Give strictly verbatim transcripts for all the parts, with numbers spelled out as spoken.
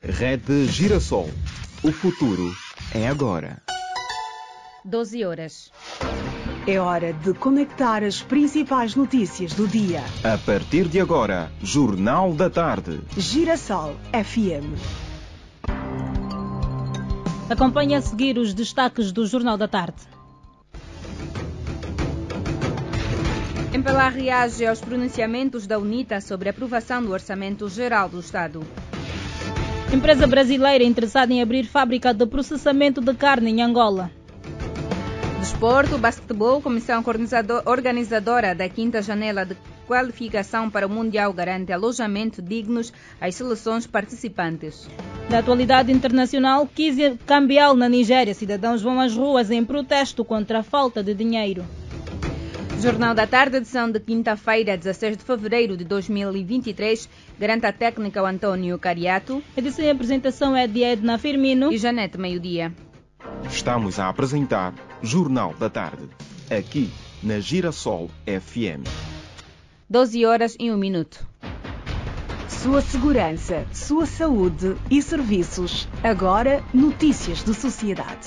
Rede Girassol. O futuro é agora. doze horas. É hora de conectar as principais notícias do dia. A partir de agora, Jornal da Tarde. Girassol F M. Acompanhe a seguir os destaques do Jornal da Tarde. Empelar reage aos pronunciamentos da UNITA sobre a aprovação do Orçamento Geral do Estado. Empresa brasileira interessada em abrir fábrica de processamento de carne em Angola. Desporto, basquetebol, comissão organizadora da quinta janela de qualificação para o Mundial garante alojamento dignos às seleções participantes. Da atualidade internacional, crise cambial na Nigéria. Cidadãos vão às ruas em protesto contra a falta de dinheiro. Jornal da Tarde, edição de quinta-feira, dezesseis de fevereiro de dois mil e vinte e três. Garante a técnica o Antônio Cariato. Edição e apresentação é de Edna Firmino e Janete Meio-Dia. Estamos a apresentar Jornal da Tarde, aqui na Girassol F M. doze horas e um minuto. Sua segurança, sua saúde e serviços. Agora, notícias de sociedade.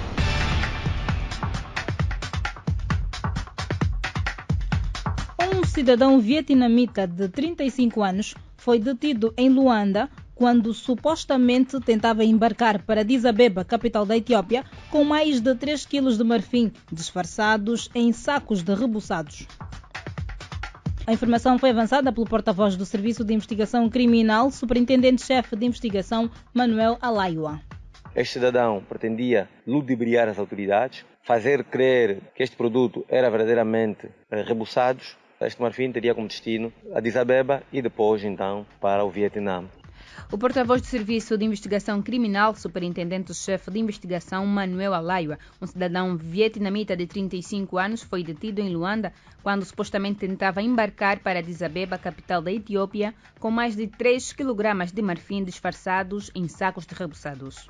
Um cidadão vietnamita de trinta e cinco anos foi detido em Luanda quando supostamente tentava embarcar para Addis Abeba, capital da Etiópia, com mais de três quilos de marfim, disfarçados em sacos de rebuçados. A informação foi avançada pelo porta-voz do Serviço de Investigação Criminal, Superintendente-Chefe de Investigação, Manuel Alaiua. Este cidadão pretendia ludibriar as autoridades, fazer crer que este produto era verdadeiramente eh, rebuçado. Este marfim teria como destino Addis Abeba e depois, então, para o Vietnã. O porta-voz do Serviço de Investigação Criminal, Superintendente-Chefe de Investigação, Manuel Alaiua, um cidadão vietnamita de trinta e cinco anos, foi detido em Luanda quando supostamente tentava embarcar para Addis Abeba, capital da Etiópia, com mais de três quilogramas de marfim disfarçados em sacos de rebuçados.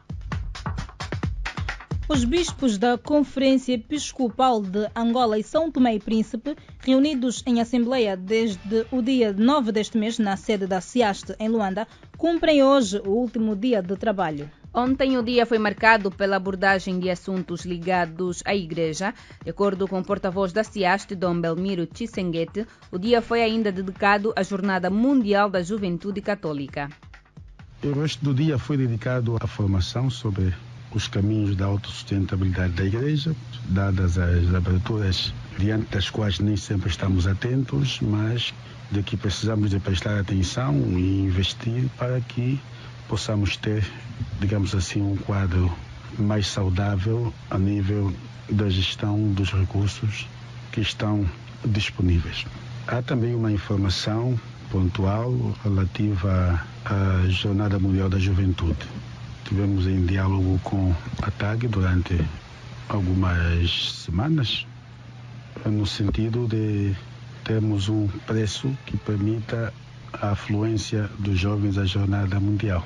Os bispos da Conferência Episcopal de Angola e São Tomé e Príncipe, reunidos em assembleia desde o dia nove deste mês na sede da SIAST em Luanda, cumprem hoje o último dia de trabalho. Ontem o dia foi marcado pela abordagem de assuntos ligados à Igreja. De acordo com o porta-voz da SIAST, Dom Belmiro Chisenguete, o dia foi ainda dedicado à Jornada Mundial da Juventude Católica. O resto do dia foi dedicado à formação sobre os caminhos da autossustentabilidade da Igreja, dadas as aberturas diante das quais nem sempre estamos atentos, mas de que precisamos de prestar atenção e investir para que possamos ter, digamos assim, um quadro mais saudável a nível da gestão dos recursos que estão disponíveis. Há também uma informação pontual relativa à Jornada Mundial da Juventude. Estivemos em diálogo com a T A G durante algumas semanas, no sentido de termos um preço que permita a afluência dos jovens à Jornada Mundial.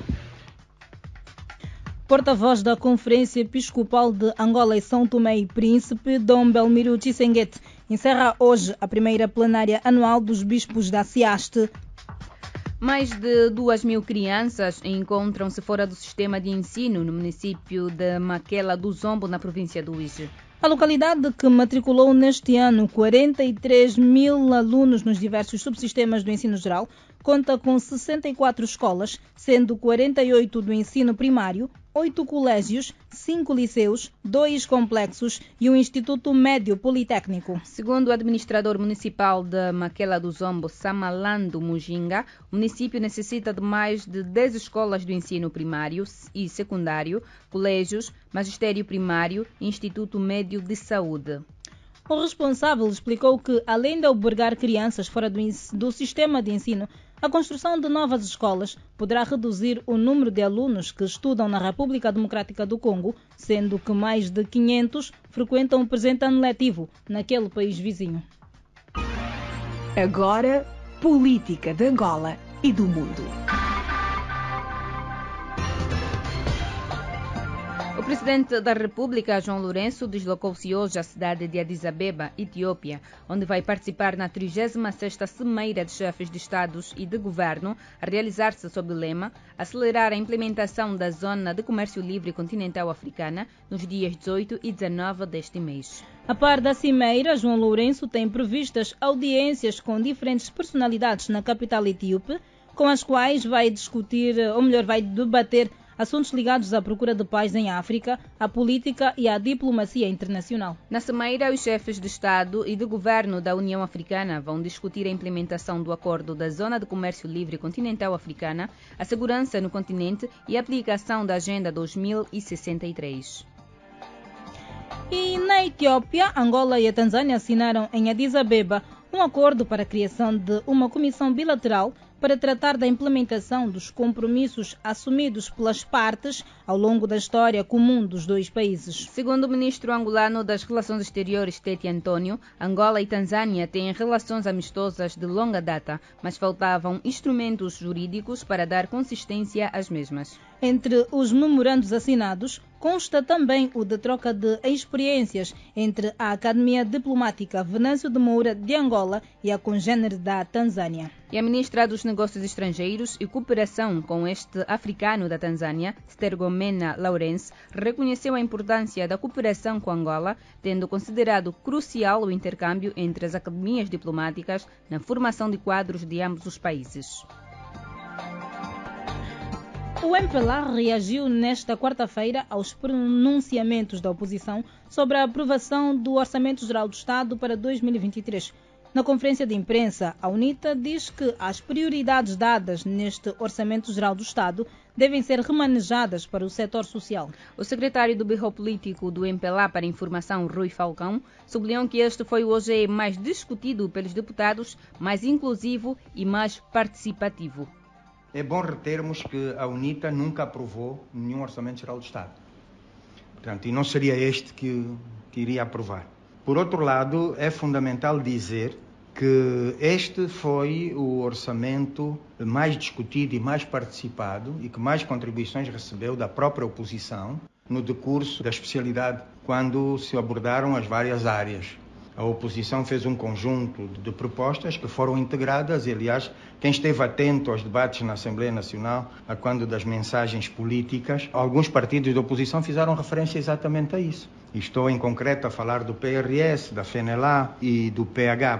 Porta-voz da Conferência Episcopal de Angola e São Tomé e Príncipe, Dom Belmiro Chisenguete, encerra hoje a primeira plenária anual dos bispos da SIAST. Mais de duas mil crianças encontram-se fora do sistema de ensino no município de Maquela do Zombo, na província do Uíge. A localidade, que matriculou neste ano quarenta e três mil alunos nos diversos subsistemas do ensino geral, conta com sessenta e quatro escolas, sendo quarenta e oito do ensino primário, oito colégios, cinco liceus, dois complexos e um instituto médio politécnico. Segundo o administrador municipal de Maquela do Zombo, Samalando Mujinga, o município necessita de mais de dez escolas do ensino primário e secundário, colégios, magistério primário e instituto médio de saúde. O responsável explicou que, além de albergar crianças fora do, do sistema de ensino, a construção de novas escolas poderá reduzir o número de alunos que estudam na República Democrática do Congo, sendo que mais de quinhentos frequentam o presente ano letivo naquele país vizinho. Agora, política de Angola e do mundo. Presidente da República, João Lourenço, deslocou-se hoje à cidade de Addis Abeba, Etiópia, onde vai participar na trigésima sexta Cimeira de Chefes de Estados e de Governo, a realizar-se sob o lema acelerar a implementação da Zona de Comércio Livre Continental Africana nos dias dezoito e dezanove deste mês. A par da Cimeira, João Lourenço tem previstas audiências com diferentes personalidades na capital etíope, com as quais vai discutir, ou melhor, vai debater assuntos ligados à procura de paz em África, à política e à diplomacia internacional. Na Cimeira, os chefes de Estado e de Governo da União Africana vão discutir a implementação do Acordo da Zona de Comércio Livre Continental Africana, a segurança no continente e a aplicação da Agenda dois mil e sessenta e três. E na Etiópia, Angola e a Tanzânia assinaram em Addis Abeba um acordo para a criação de uma comissão bilateral para tratar da implementação dos compromissos assumidos pelas partes ao longo da história comum dos dois países. Segundo o ministro angolano das Relações Exteriores, Tete Antônio, Angola e Tanzânia têm relações amistosas de longa data, mas faltavam instrumentos jurídicos para dar consistência às mesmas. Entre os memorandos assinados, consta também o de troca de experiências entre a Academia Diplomática Venâncio de Moura de Angola e a congênere da Tanzânia. E a ministra dos Negócios Estrangeiros e Cooperação com este africano da Tanzânia, Stergomena Lawrence, reconheceu a importância da cooperação com Angola, tendo considerado crucial o intercâmbio entre as academias diplomáticas na formação de quadros de ambos os países. O M P L A reagiu nesta quarta-feira aos pronunciamentos da oposição sobre a aprovação do Orçamento Geral do Estado para dois mil e vinte e três. Na conferência de imprensa, a UNITA diz que as prioridades dadas neste Orçamento Geral do Estado devem ser remanejadas para o setor social. O secretário do Birro Político do M P L A para a Informação, Rui Falcão, sublinhou que este foi o O G E mais discutido pelos deputados, mais inclusivo e mais participativo. É bom retermos que a UNITA nunca aprovou nenhum Orçamento Geral do Estado. Portanto, e não seria este que, que iria aprovar. Por outro lado, é fundamental dizer que este foi o orçamento mais discutido e mais participado e que mais contribuições recebeu da própria oposição no decurso da especialidade, quando se abordaram as várias áreas. A oposição fez um conjunto de propostas que foram integradas e, aliás, quem esteve atento aos debates na Assembleia Nacional, a quando das mensagens políticas, alguns partidos da oposição fizeram referência exatamente a isso. E estou em concreto a falar do P R S, da F N L A e do P H.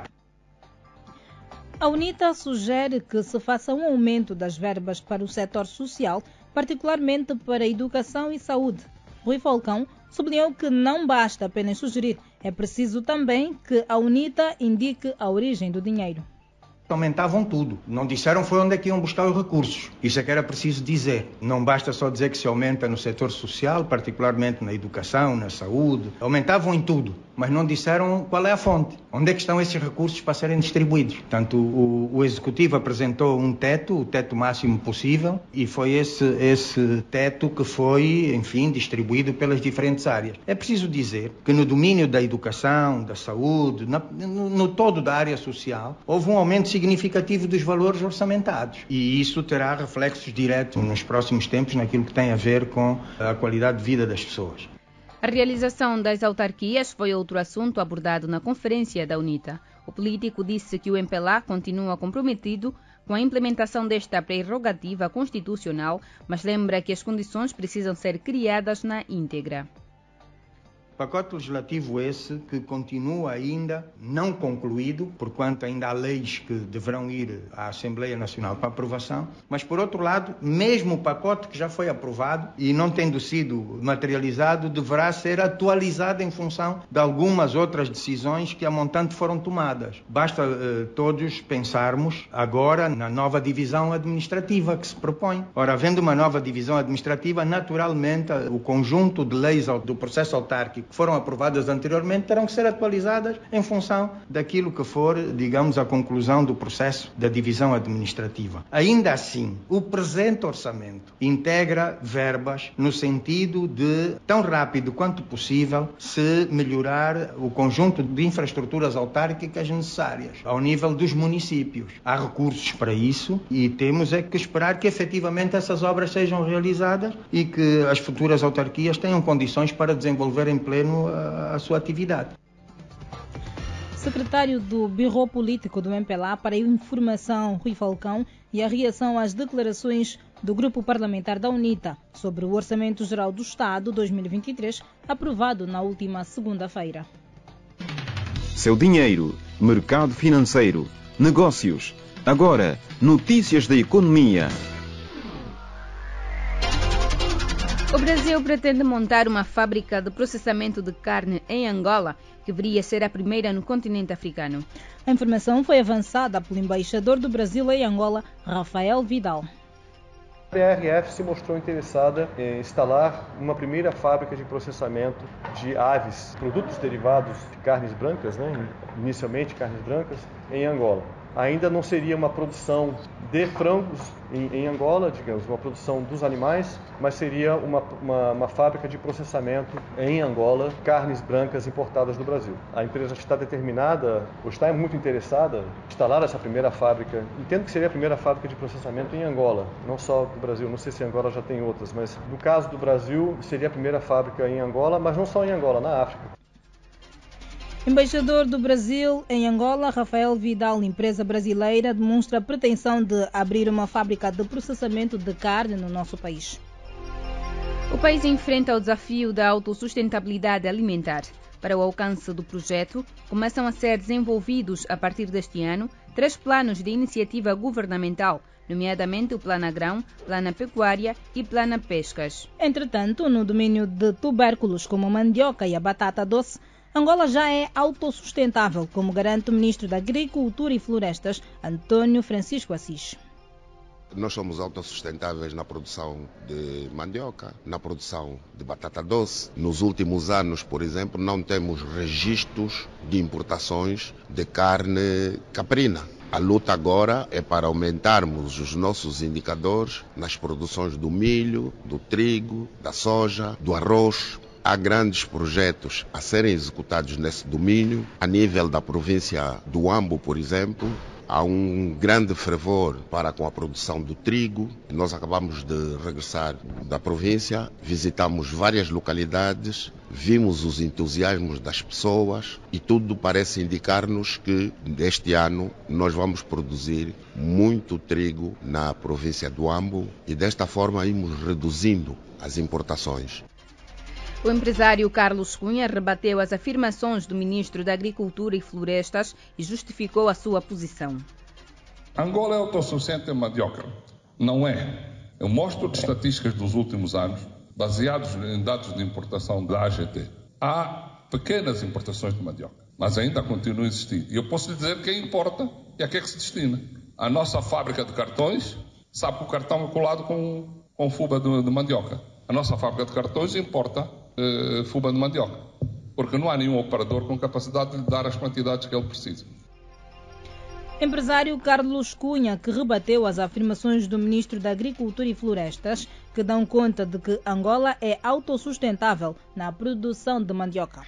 A UNITA sugere que se faça um aumento das verbas para o setor social, particularmente para a educação e saúde. Rui Falcão sublinhou que não basta apenas sugerir, é preciso também que a UNITA indique a origem do dinheiro. Aumentavam tudo. Não disseram foi onde é que iam buscar os recursos. Isso é que era preciso dizer. Não basta só dizer que se aumenta no setor social, particularmente na educação, na saúde. Aumentavam em tudo, mas não disseram qual é a fonte. Onde é que estão esses recursos para serem distribuídos? Portanto, o, o Executivo apresentou um teto, o teto máximo possível, e foi esse, esse teto que foi, enfim, distribuído pelas diferentes áreas. É preciso dizer que no domínio da educação, da saúde, na, no, no todo da área social, houve um aumento significativo dos valores orçamentados. E isso terá reflexos diretos nos próximos tempos naquilo que tem a ver com a qualidade de vida das pessoas. A realização das autarquias foi outro assunto abordado na conferência da UNITA. O político disse que o M P L A continua comprometido com a implementação desta prerrogativa constitucional, mas lembra que as condições precisam ser criadas na íntegra. Pacote legislativo esse que continua ainda não concluído, porquanto ainda há leis que deverão ir à Assembleia Nacional para aprovação, mas por outro lado, mesmo o pacote que já foi aprovado e não tendo sido materializado, deverá ser atualizado em função de algumas outras decisões que a montante foram tomadas. Basta eh, todos pensarmos agora na nova divisão administrativa que se propõe. Ora, havendo uma nova divisão administrativa, naturalmente o conjunto de leis do processo autárquico foram aprovadas anteriormente terão que ser atualizadas em função daquilo que for, digamos, a conclusão do processo da divisão administrativa. Ainda assim, o presente orçamento integra verbas no sentido de, tão rápido quanto possível, se melhorar o conjunto de infraestruturas autárquicas necessárias ao nível dos municípios. Há recursos para isso e temos é que esperar que efetivamente essas obras sejam realizadas e que as futuras autarquias tenham condições para desenvolver em pleno a, a sua atividade. Secretário do Birro Político do M P L A para a Informação, Rui Falcão, e a reação às declarações do Grupo Parlamentar da UNITA sobre o Orçamento Geral do Estado dois mil e vinte e três, aprovado na última segunda-feira. Seu dinheiro, mercado financeiro, negócios. Agora, notícias da economia. O Brasil pretende montar uma fábrica de processamento de carne em Angola, que deveria ser a primeira no continente africano. A informação foi avançada pelo embaixador do Brasil em Angola, Rafael Vidal. A B R F se mostrou interessada em instalar uma primeira fábrica de processamento de aves, produtos derivados de carnes brancas, né? Inicialmente carnes brancas, em Angola. Ainda não seria uma produção de frangos em, em Angola, digamos, uma produção dos animais, mas seria uma, uma, uma fábrica de processamento em Angola, carnes brancas importadas do Brasil. A empresa está determinada, ou está muito interessada em instalar essa primeira fábrica, entendo que seria a primeira fábrica de processamento em Angola, não só do Brasil, não sei se Angola já tem outras, mas no caso do Brasil seria a primeira fábrica em Angola, mas não só em Angola, na África. Embaixador do Brasil em Angola, Rafael Vidal, empresa brasileira, demonstra a pretensão de abrir uma fábrica de processamento de carne no nosso país. O país enfrenta o desafio da autossustentabilidade alimentar. Para o alcance do projeto, começam a ser desenvolvidos, a partir deste ano, três planos de iniciativa governamental, nomeadamente o Plano Grão, Plano Pecuária e Plano Pescas. Entretanto, no domínio de tubérculos como a mandioca e a batata doce, Angola já é autossustentável, como garante o Ministro da Agricultura e Florestas, Antônio Francisco Assis. Nós somos autossustentáveis na produção de mandioca, na produção de batata doce. Nos últimos anos, por exemplo, não temos registros de importações de carne caprina. A luta agora é para aumentarmos os nossos indicadores nas produções do milho, do trigo, da soja, do arroz. Há grandes projetos a serem executados nesse domínio. A nível da província do Ambo, por exemplo, há um grande fervor para com a produção do trigo. Nós acabamos de regressar da província, visitamos várias localidades, vimos os entusiasmos das pessoas e tudo parece indicar-nos que este ano nós vamos produzir muito trigo na província do Ambo e desta forma irmos reduzindo as importações. O empresário Carlos Cunha rebateu as afirmações do Ministro da Agricultura e Florestas e justificou a sua posição. Angola é autossuficiente em mandioca. Não é. Eu mostro estatísticas dos últimos anos, baseados em dados de importação da A G T. Há pequenas importações de mandioca, mas ainda continua a existir. E eu posso lhe dizer quem importa e a que é que se destina. A nossa fábrica de cartões, sabe que o cartão é colado com, com fuba de, de mandioca. A nossa fábrica de cartões importa Uh, fuba de mandioca, porque não há nenhum operador com capacidade de lhe dar as quantidades que ele precisa. Empresário Carlos Cunha, que rebateu as afirmações do Ministro da Agricultura e Florestas, que dão conta de que Angola é autossustentável na produção de mandioca.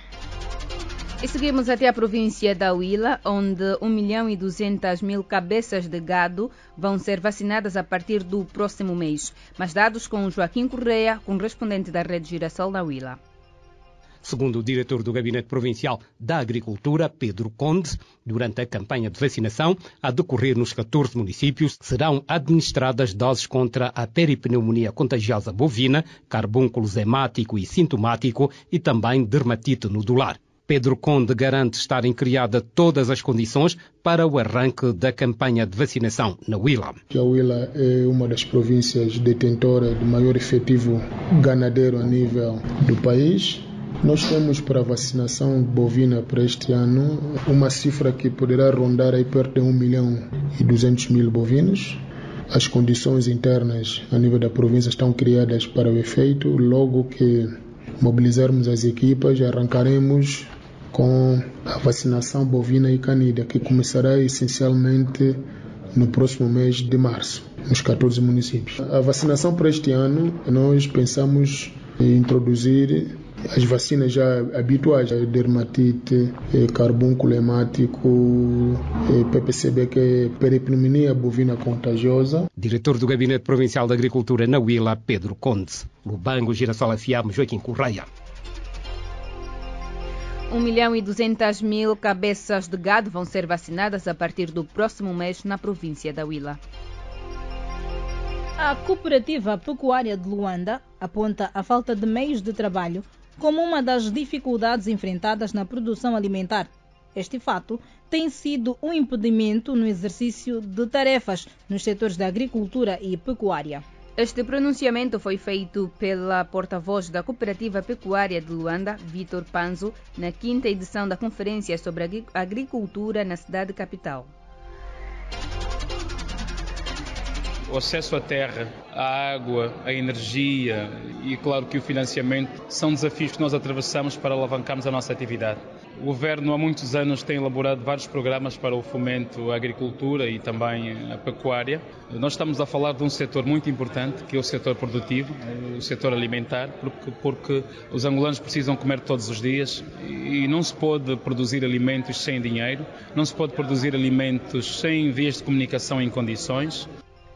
E seguimos até a província da Huila, onde um milhão e duzentas mil cabeças de gado vão ser vacinadas a partir do próximo mês. Mais dados com Joaquim Correia, correspondente da Rede Girassol da Huila. Segundo o diretor do Gabinete Provincial da Agricultura, Pedro Conde, durante a campanha de vacinação, a decorrer nos catorze municípios, serão administradas doses contra a peripneumonia contagiosa bovina, carbúnculo hemático e sintomático e também dermatite nodular. Pedro Conde garante estarem criadas todas as condições para o arranque da campanha de vacinação na Huila. A Huila é uma das províncias detentoras de maior efetivo ganadeiro a nível do país. Nós temos para a vacinação bovina para este ano uma cifra que poderá rondar aí perto de um milhão e duzentos mil bovinos. As condições internas a nível da província estão criadas para o efeito, logo que mobilizarmos as equipas, arrancaremos com a vacinação bovina e canídea, que começará essencialmente no próximo mês de março, nos catorze municípios. A vacinação para este ano, nós pensamos em introduzir as vacinas já habituais, a dermatite, carbúnculo hemático, P P C B, que é peripneumonia bovina contagiosa. Diretor do Gabinete Provincial de Agricultura na Huila, Pedro Conde. Lubango, Girassol F M, Joaquim Correia. Um milhão e duzentas mil cabeças de gado vão ser vacinadas a partir do próximo mês na província da Huila. A Cooperativa Pecuária de Luanda aponta a falta de meios de trabalho como uma das dificuldades enfrentadas na produção alimentar. Este fato tem sido um impedimento no exercício de tarefas nos setores da agricultura e pecuária. Este pronunciamento foi feito pela porta-voz da Cooperativa Pecuária de Luanda, Vítor Panzo, na quinta edição da Conferência sobre a Agricultura na cidade capital. O acesso à terra, à água, à energia e, claro, que o financiamento são desafios que nós atravessamos para alavancarmos a nossa atividade. O Governo há muitos anos tem elaborado vários programas para o fomento à agricultura e também à pecuária. Nós estamos a falar de um setor muito importante, que é o setor produtivo, o setor alimentar, porque, porque os angolanos precisam comer todos os dias e não se pode produzir alimentos sem dinheiro, não se pode produzir alimentos sem vias de comunicação em condições.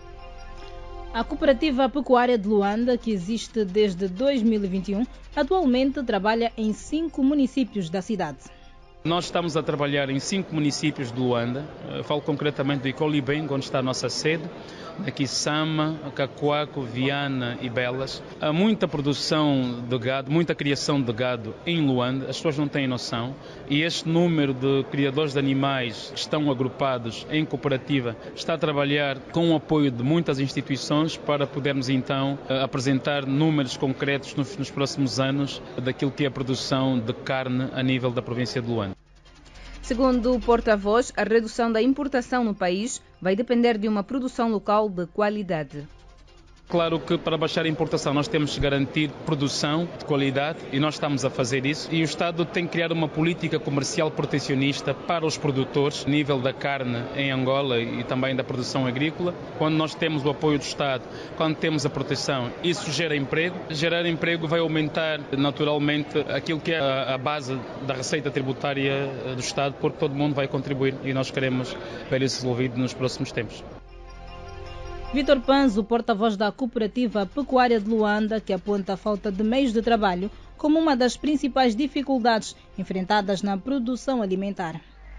A Cooperativa Pecuária de Luanda, que existe desde dois mil e vinte e um, atualmente trabalha em cinco municípios da cidade. Nós estamos a trabalhar em cinco municípios de Luanda. Eu falo concretamente do Icolibengo, onde está a nossa sede, aqui Sama, Cacoaco, Viana e Belas. Há muita produção de gado, muita criação de gado em Luanda, as pessoas não têm noção. E este número de criadores de animais que estão agrupados em cooperativa está a trabalhar com o apoio de muitas instituições para podermos então apresentar números concretos nos, nos próximos anos daquilo que é a produção de carne a nível da província de Luanda. Segundo o porta-voz, a redução da importação no país vai depender de uma produção local de qualidade. Claro que para baixar a importação nós temos que garantir produção de qualidade e nós estamos a fazer isso. E o Estado tem que criar uma política comercial protecionista para os produtores, a nível da carne em Angola e também da produção agrícola. Quando nós temos o apoio do Estado, quando temos a proteção, isso gera emprego. Gerar emprego vai aumentar naturalmente aquilo que é a base da receita tributária do Estado, porque todo mundo vai contribuir e nós queremos ver isso resolvido nos próximos tempos. Vítor Panzo, porta-voz da Cooperativa Pecuária de Luanda, que aponta a falta de meios de trabalho como uma das principais dificuldades enfrentadas na produção alimentar.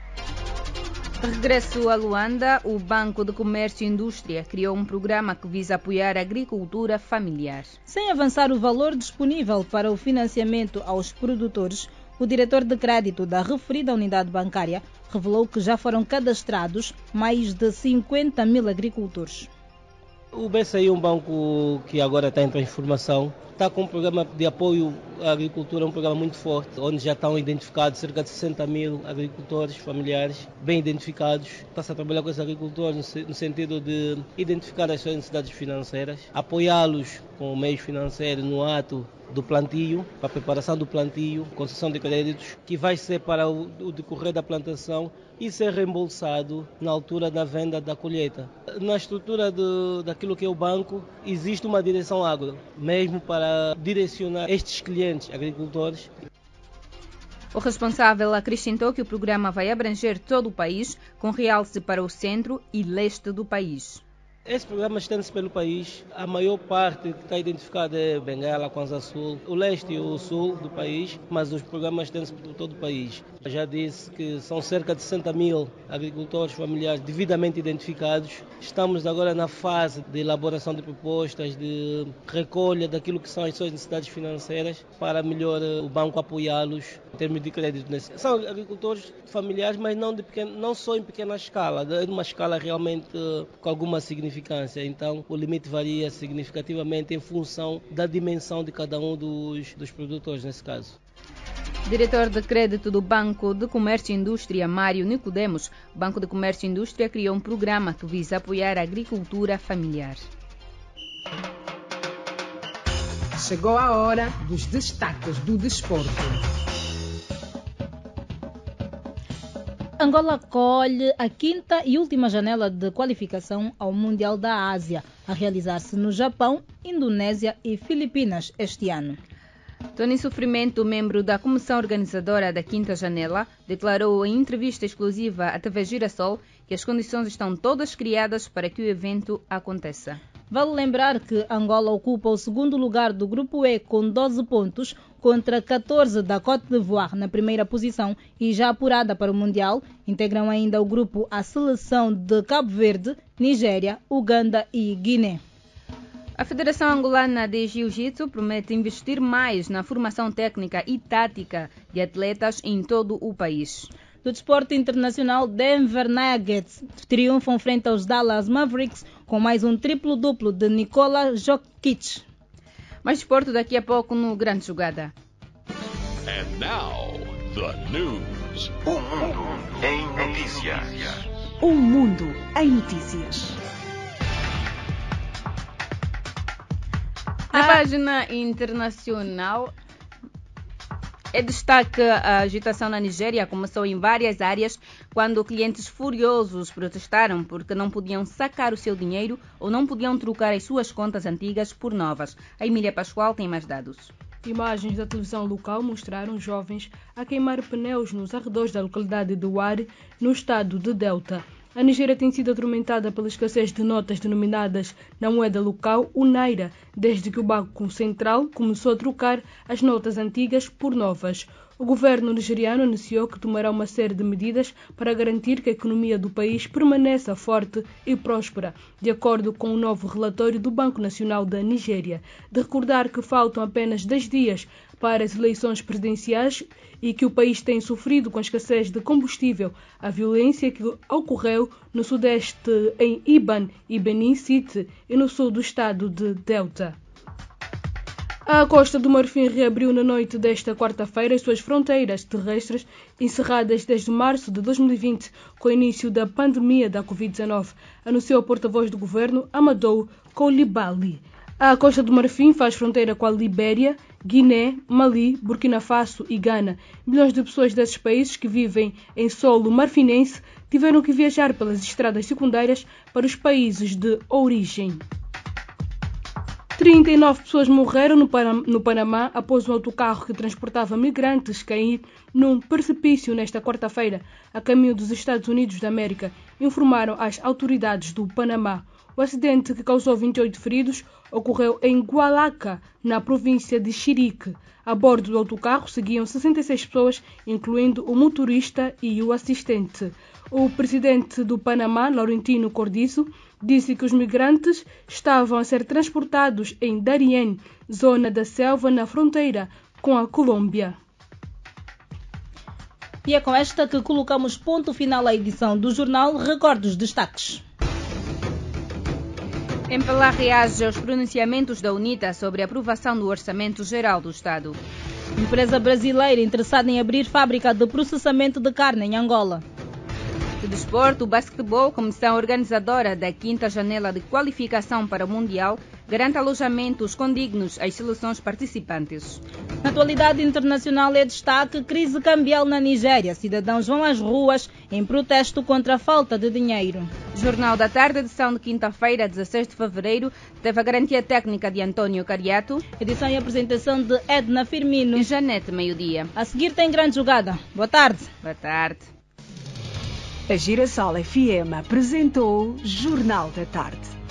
Regresso a Luanda, o Banco de Comércio e Indústria criou um programa que visa apoiar a agricultura familiar. Sem avançar o valor disponível para o financiamento aos produtores, o diretor de crédito da referida unidade bancária revelou que já foram cadastrados mais de cinquenta mil agricultores. O B C I é um banco que agora está em transformação. Está com um programa de apoio à agricultura, um programa muito forte, onde já estão identificados cerca de sessenta mil agricultores familiares, bem identificados. Está-se a trabalhar com esses agricultores no sentido de identificar as suas necessidades financeiras, apoiá-los com meios financeiros no ato do plantio, para a preparação do plantio, concessão de créditos, que vai ser para o, o decorrer da plantação e ser reembolsado na altura da venda da colheita. Na estrutura de, daquilo que é o banco, existe uma direção agro, mesmo para direcionar estes clientes agricultores. O responsável acrescentou que o programa vai abranger todo o país, com realce para o centro e leste do país. Esse programa estende-se pelo país. A maior parte que está identificada é Benguela, Kwanza Sul, o leste e o sul do país, mas os programas estendem-se por todo o país. Eu já disse que são cerca de sessenta mil agricultores familiares devidamente identificados. Estamos agora na fase de elaboração de propostas, de recolha daquilo que são as suas necessidades financeiras para melhor o banco apoiá-los em termos de crédito. São agricultores familiares, mas não, de pequeno, não só em pequena escala, de uma escala realmente com alguma significância. Então, o limite varia significativamente em função da dimensão de cada um dos, dos produtores, nesse caso. Diretor de crédito do Banco de Comércio e Indústria, Mário Nicodemos, o Banco de Comércio e Indústria criou um programa que visa apoiar a agricultura familiar. Chegou a hora dos destaques do desporto. Angola acolhe a quinta e última janela de qualificação ao Mundial da Ásia, a realizar-se no Japão, Indonésia e Filipinas este ano. Tony Sofrimento, membro da comissão organizadora da quinta janela, declarou em entrevista exclusiva à T V Girassol que as condições estão todas criadas para que o evento aconteça. Vale lembrar que Angola ocupa o segundo lugar do Grupo E com doze pontos, contra catorze da Côte d'Ivoire na primeira posição e já apurada para o Mundial. Integram ainda o grupo a seleção de Cabo Verde, Nigéria, Uganda e Guiné. A Federação Angolana de Jiu-Jitsu promete investir mais na formação técnica e tática de atletas em todo o país. Do desporto internacional, Denver Nuggets triunfam frente aos Dallas Mavericks com mais um triplo-duplo de Nikola Jokic. Mais desporto daqui a pouco no Grande Jogada. And now, the news. O mundo em notícias. O mundo em notícias. Na página internacional, é destaque a agitação na Nigéria começou em várias áreas quando clientes furiosos protestaram porque não podiam sacar o seu dinheiro ou não podiam trocar as suas contas antigas por novas. A Emília Pascoal tem mais dados. Imagens da televisão local mostraram jovens a queimar pneus nos arredores da localidade de Wari, no estado de Delta. A Nigéria tem sido atormentada pela escassez de notas denominadas na moeda local, o Naira, desde que o Banco Central começou a trocar as notas antigas por novas. O governo nigeriano anunciou que tomará uma série de medidas para garantir que a economia do país permaneça forte e próspera, de acordo com o novo relatório do Banco Nacional da Nigéria. De recordar que faltam apenas dez dias para as eleições presidenciais e que o país tem sofrido com a escassez de combustível, a violência que ocorreu no sudeste em Iban e Benin City e no sul do estado de Delta. A Costa do Marfim reabriu na noite desta quarta-feira as suas fronteiras terrestres, encerradas desde março de dois mil e vinte, com o início da pandemia da covid dezenove, anunciou o porta-voz do governo, Amadou Coulibaly. A Costa do Marfim faz fronteira com a Libéria, Guiné, Mali, Burkina Faso e Gana. Milhões de pessoas desses países que vivem em solo marfinense tiveram que viajar pelas estradas secundárias para os países de origem. trinta e nove pessoas morreram no, Panam- no Panamá após um autocarro que transportava migrantes cair num precipício nesta quarta-feira, a caminho dos Estados Unidos da América, informaram as autoridades do Panamá. O acidente, que causou vinte e oito feridos, ocorreu em Gualaca, na província de Chirique. A bordo do autocarro seguiam sessenta e seis pessoas, incluindo o motorista e o assistente. O presidente do Panamá, Laurentino Cortizo, disse que os migrantes estavam a ser transportados em Darién, zona da selva na fronteira com a Colômbia. E é com esta que colocamos ponto final à edição do jornal. Recorde os destaques. Empelá reage aos pronunciamentos da UNITA sobre a aprovação do Orçamento Geral do Estado. Empresa brasileira interessada em abrir fábrica de processamento de carne em Angola. Do desporto, o basquetebol, comissão organizadora da quinta janela de qualificação para o Mundial, garante alojamentos condignos às seleções participantes. Na atualidade internacional é destaque crise cambial na Nigéria. Cidadãos vão às ruas em protesto contra a falta de dinheiro. Jornal da Tarde, edição de quinta-feira, dezesseis de fevereiro, teve a garantia técnica de Antônio Cariato. Edição e apresentação de Edna Firmino e Janete Meio-Dia. A seguir tem Grande Jogada. Boa tarde. Boa tarde. A Girassol F M apresentou Jornal da Tarde.